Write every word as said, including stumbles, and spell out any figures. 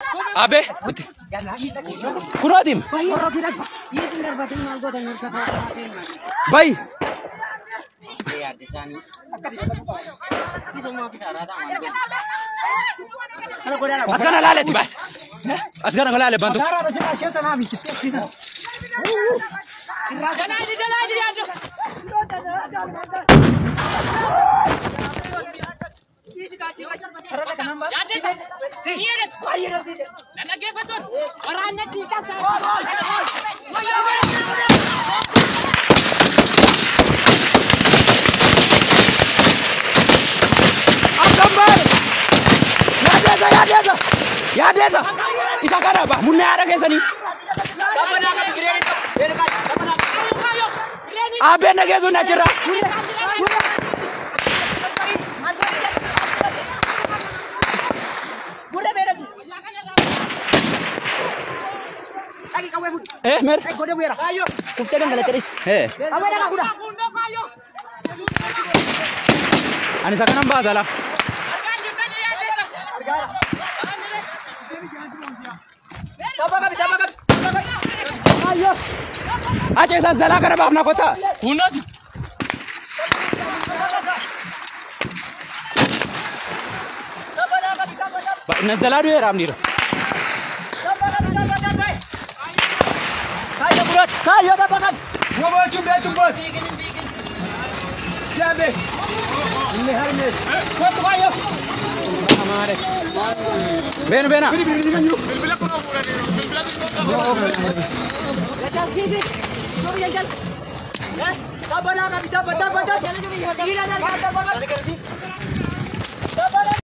Abe. Kuradim. Bay. Asgana lalet bay. Asgana lalet bantu. Ya desa, isa kada ba mun ya rage sani. Abe na gezo na jira. Eh mer. Kufte kan gala teris. Eh. Ani sakana mbazala. Acha isa zala kara ba apna kota. Kunat. Ba nazala do era amnira. Sayo burat, sayo babakan. Ngobo chumbe tumbos. Siabe. Ini hari mes. Kau tu ayo. Hamaare. Bena bena. Sabar nak, sabar, sabar, sabar.